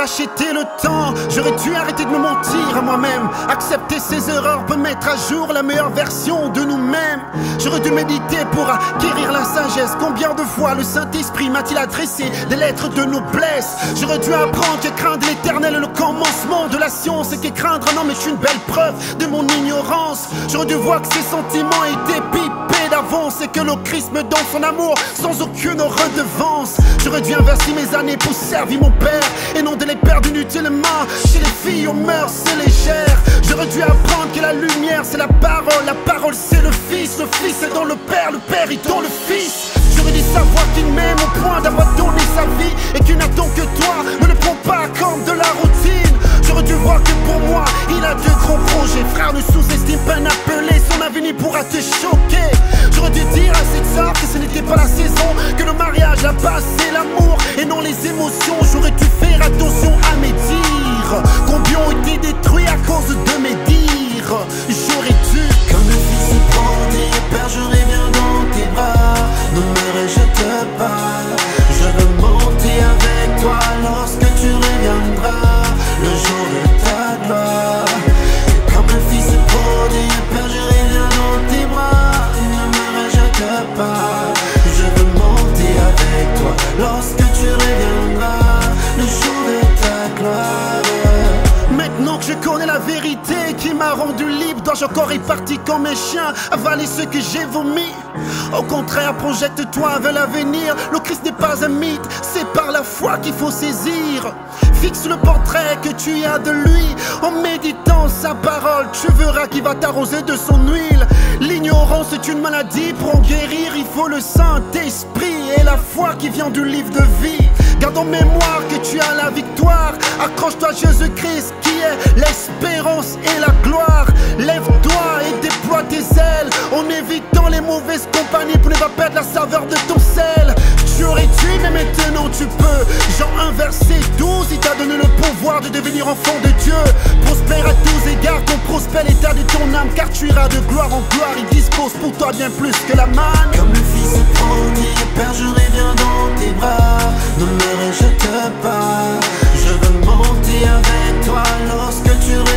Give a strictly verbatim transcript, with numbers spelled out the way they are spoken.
acheter le temps. J'aurais dû arrêter de me mentir à moi-même. Accepter ses erreurs peut mettre à jour la meilleure version de nous-mêmes. J'aurais dû méditer pour acquérir la sagesse. Combien de fois le Saint-Esprit m'a-t-il adressé des lettres de noblesse? J'aurais dû apprendre que craindre l'éternel est le commencement de la science, et que craindre un homme est une belle preuve de mon ignorance. J'aurais dû voir que ses sentiments étaient pipés d'avance, et que le Christ me donne son amour sans aucune redevance. J'aurais dû inverser mes années pour servir mon père, et non de les perdre inutilement chez les filles aux mœurs légères. J'aurais dû apprendre que la lumière c'est la parole, la parole c'est le Fils, le Fils est dans le Père, le Père est dans le Fils. J'aurais dû savoir qu'il m'aime au point d'avoir donné sa vie, et qu'il n'attend que toi, ne le prends pas comme de la routine. J'aurais dû voir que pour moi il a de gros projets. Frère, ne sous-estime pas un appelé, son avenir pourra te choquer. J'aurais dû dire à cette sœur que ce n'était pas la saison, que le mariage, la base c'est l'amour et non les émotions. J'aurais dû faire attention à mes dires, combien ont été détruits à cause de mes dires. J'aurais dû, comme le Fils se prend et Père, je reviens dans tes bras. Ne me rejette pas, je veux monter avec toi lorsque tu reviendras, le jour de ta gloire. Et comme le Fils se prend et Père, je reviens dans tes bras. Ne me rejette pas, je veux monter avec toi lorsque tu reviendras, le jour de ta gloire. maintenant que je connais la vérité qui m'a rendu libre, dois-je encore répartir comme un chien, avaler ce que j'ai vomi? Au contraire, projette-toi vers l'avenir. Le Christ n'est pas un mythe, c'est par la foi qu'il faut saisir. Fixe le portrait que tu as de lui, en méditant sa parole, tu verras qu'il va t'arroser de son huile. L'ignorance est une maladie, pour en guérir il faut le Saint-Esprit et la foi qui vient du livre de vie. Garde en mémoire que tu as la victoire, accroche-toi à Jésus-Christ qui est l'espérance et la gloire. Lève-toi et déploie tes ailes, en évitant les mauvaises compagnies pour ne pas perdre la saveur de ton sel. Tu aurais dû, mais maintenant tu peux. Jean un verset douze, il t'a donné le pouvoir de devenir enfant de Dieu. Prospère à tous égards, ton prospère l'état de ton âme, car tu iras de gloire en gloire, il dispose pour toi bien plus que la manne. Comme le Fils se prend et Père, je reviens dans tes bras. Ne me rejette pas, je veux monter avec toi lorsque tu